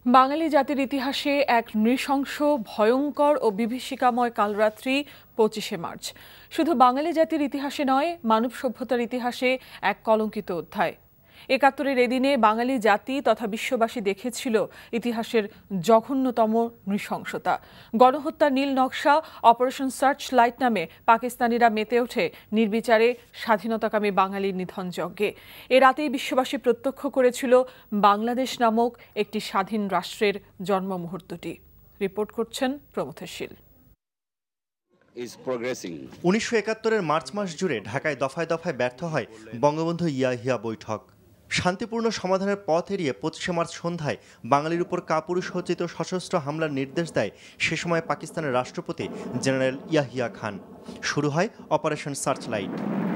বাঙালি জাতির ইতিহাসে এক নৃশংস, ভয়ঙ্কর ও বিভীষিকাময় কালরাত্রি 25শে মার্চ। শুধু বাঙালি জাতির ইতিহাসে নয়, মানব সভ্যতার ইতিহাসে এক কলঙ্কিত অধ্যায়। ৭১-এর এদিনে বাঙালি জাতি তথা বিশ্ববাসী দেখেছিল ইতিহাসের জঘন্যতম নৃশংসতা। গণহত্যার নীল নকশা, অপারেশন সার্চ লাইট নামে পাকিস্তানিরা মেতে ওঠে নির্বিচারে স্বাধীনতাকামী বাঙালির নিধন যজ্ঞে। এ রাতেই বিশ্ববাসী প্রত্যক্ষ করেছিল বাংলাদেশ নামক একটি স্বাধীন রাষ্ট্রের জন্ম মুহূর্তটি। রিপোর্ট করছেন প্রমথশীল। ১৯৭১-এর মার্চ মাস জুড়ে ঢাকায় দফায় দফায় ব্যর্থ হয় বঙ্গবন্ধু ইয়া বৈঠক। শান্তিপূর্ণ সমাধানের পথ এড়িয়ে ২৫শে মার্চ সন্ধ্যায় বাঙালির উপর কাপুরুষোচিত সশস্ত্র হামলার নির্দেশ দেয় সে সময় পাকিস্তানের রাষ্ট্রপতি জেনারেল ইয়াহিয়া খান। শুরু হয় অপারেশন সার্চ লাইট।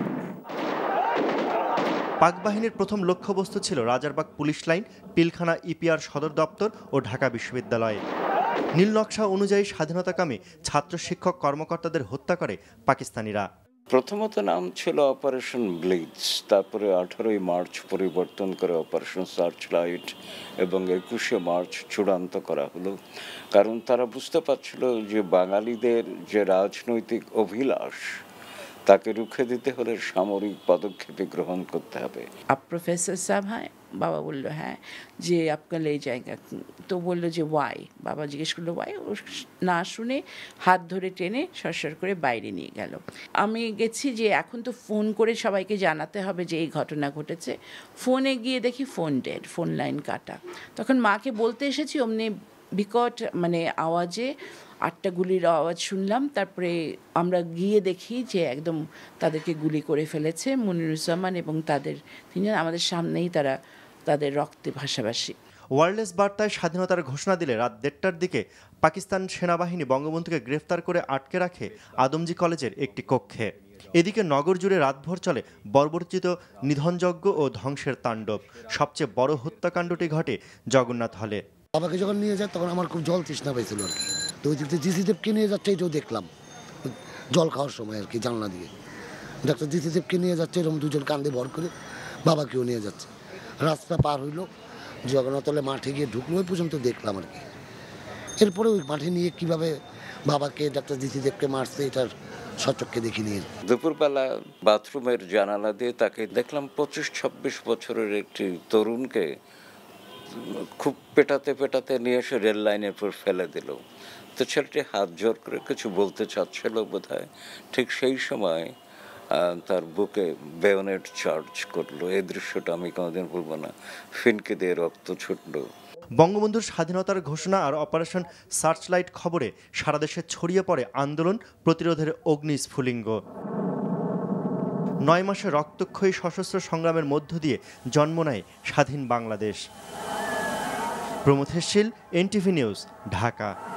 পাক বাহিনীর প্রথম লক্ষ্যবস্তু ছিল Rajarbagh police line, Pilkhana EPR সদর দপ্তর ও ঢাকা বিশ্ববিদ্যালয়। নীল নকশা অনুযায়ী স্বাধীনতাকামী ছাত্র শিক্ষক কর্মকর্তাদের হত্যা করে পাকিস্তানিরা। প্রথমত নাম ছিল অপারেশন ব্লিটজ, তারপরে 18ই মার্চ পরিবর্তন করে অপারেশন সার্চ লাইট এবং 21শে মার্চ চূড়ান্ত করা হলো। কারণ তারা বুঝতে পারছিল যে বাঙালিদের যে রাজনৈতিক অভিলাষ তাকে রুখে দিতে হলে সামরিক পদক্ষেপ গ্রহণ করতে হবে। आप प्रोफेसर साहब हैं? बाबा बोल रहे हैं যে आपका ले जाएगा, তো বললো যে ওয়াই। বাবা জিজ্ঞেস করলো ওয়াই, ও না শুনে হাত ধরে টেনে সরসর করে বাইরে নিয়ে গেল। আমি গেছি যে এখন তো ফোন করে সবাইকে জানাতে হবে যে এই ঘটনা ঘটেছে। ফোনে গিয়ে দেখি ফোন ডেড, ফোন লাইন কাটা। তখন মাকে বলতে এসেছি, অমনি বিকট আওয়াজে 8টা গুলির আওয়াজ শুনলাম। তারপরে আমরা গিয়ে দেখি যে একদম তাদেরকে গুলি করে ফেলেছে মনিরুজ্জামান এবং তাদের তিনজন আমাদের সামনেই, তারা তাদের রক্তে ভাসাভাসি। ওয়্যারলেস বার্তায় স্বাধীনতার ঘোষণা দিলে রাত 1টার দিকে পাকিস্তান সেনাবাহিনী বঙ্গবন্ধুকে গ্রেফতার করে আটকে রাখে আদমজী কলেজের একটি কক্ষে। এদিকে নগর জুড়ে রাতভর চলে বর্বরচিত নিধনযজ্ঞ ও ধ্বংসের তাণ্ডব। সবচেয়ে বড় হত্যাকাণ্ডটি ঘটে জগন্নাথ হলে। বাবাকে যখন নিয়ে যায় তখন আমার খুব জল তৃষ্ণা পেয়েছিল আর কি। তো ওই দিক থেকে জিসিদেবকে নিয়ে যাচ্ছে, এটাও দেখলাম জল খাওয়ার সময় আর কি, জানলা দিয়ে ডাক্তার জিসিদেবকে নিয়ে যাচ্ছে, এরকম দুজন কান্দে ভর করে বাবাকেও নিয়ে যাচ্ছে। রাস্তা পার হইলো, জগন্নাথলে মাঠে গিয়ে ঢুকলো, ওই পর্যন্ত দেখলাম আর কি। এরপরে ওই মাঠে নিয়ে কিভাবে বাবাকে ডাক্তার জিসিদেবকে মারছে এটার সচক্ষে দেখিনি। দুপুরবেলা বাথরুমের জানালা দিয়ে তাকে দেখলাম 25-26 বছরের একটি তরুণকে খুব পেটাতে নিয়ে এসে রেল লাইনের উপর ফেলে দিল। তো ছেলেটি হাত জোর করে কিছু বলতে চাচ্ছিল বোধহয়, ঠিক সেই সময় তার বুকে বেয়োনেট চার্জ করলো। এই দৃশ্যটা আমি কোনোদিন ভুলবো না, ফিনকে দিয়ে রক্ত ছুটলো। বঙ্গবন্ধুর স্বাধীনতার ঘোষণা আর অপারেশন সার্চলাইট খবরে সারা দেশে ছড়িয়ে পড়ে আন্দোলন, প্রতিরোধের অগ্নিস্ফুলিঙ্গ। 9 মাসে রক্তক্ষয়ী সশস্ত্র সংগ্রামের মধ্য দিয়ে জন্ম নেয় স্বাধীন বাংলাদেশ। Pramathashil, NTV news, Dhaka.